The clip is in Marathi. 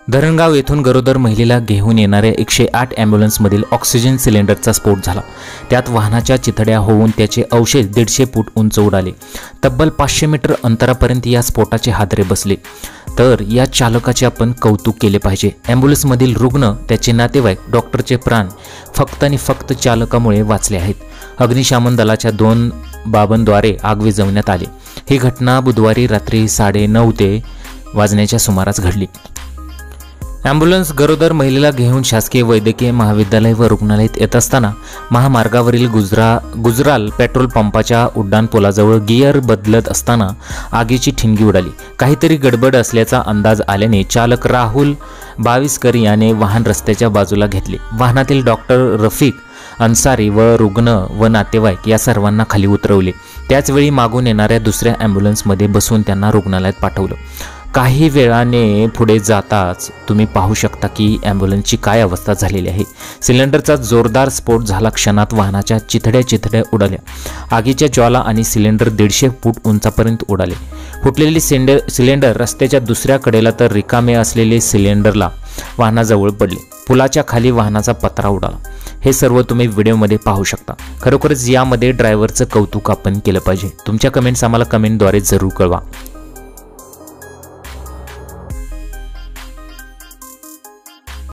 धरणगाव येथून गरोदर महिलेला घेऊन येणाऱ्या 108 ॲम्ब्युलन्समधील ऑक्सिजन सिलेंडरचा स्फोट झाला। त्यात वाहनाच्या चिथड्या होऊन त्याचे अवशेष 150 फूट उंच उडाले। तब्बल 500 मीटर अंतरापर्यंत या स्फोटाचे हादरे बसले। तर या चालकाचे आपण कौतुक केले पाहिजे। ॲम्ब्युलन्समधील रुग्ण, त्याचे नातेवाईक, डॉक्टरचे प्राण फक्त आणि फक्त चालकामुळे वाचले आहेत। अग्निशमन दलाच्या 2 बाबांद्वारे आग विझवण्यात आली। ही घटना बुधवारी रात्री 9:30 वाजण्याच्या सुमारास घडली। ॲम्ब्युलन्स गरोदर महिलेला घेऊन शासकीय वैद्यकीय महाविद्यालय व रुग्णालयात येत असताना महामार्गावरील गुजराल पेट्रोल पंपाच्या उड्डाणपुलाजवळ गिअर बदलत असताना आगीची ठिणगी उडाली। काहीतरी गडबड असल्याचा अंदाज आल्याने चालक राहुल बाविस्कर याने वाहन रस्त्याच्या बाजूला घेतले। वाहनातील डॉक्टर रफिक अन्सारी व रुग्ण व नातेवाईक या सर्वांना खाली उतरवले। त्याचवेळी मागून येणाऱ्या दुसऱ्या ॲम्ब्युलन्समध्ये बसवून त्यांना रुग्णालयात पाठवलं। काही वेळाने पुढे जाताच तुम्ही पाहू शकता की ॲम्ब्युलन्सची काय अवस्था झालेली आहे। सिलेंडरचा जोरदार स्फोट झाला। क्षणात वाहनाच्या चिथड्या उडाल्या। आगीच्या ज्वाला आणि सिलेंडर 150 फूट उंचापर्यंत उडाले। फुटलेली सिलेंडर रस्त्याच्या दुसऱ्या कडेला तर रिकामे असलेले सिलेंडरला वाहनाजवळ पडले। पुलाच्या खाली वाहनाचा पत्रा उडाला। हे सर्व तुम्ही व्हिडिओमध्ये पाहू शकता। खरोखरच यामध्ये ड्रायव्हरचं कौतुक आपण केलं पाहिजे। तुमच्या कमेंट्स आम्हाला कमेंटद्वारे जरूर कळवा।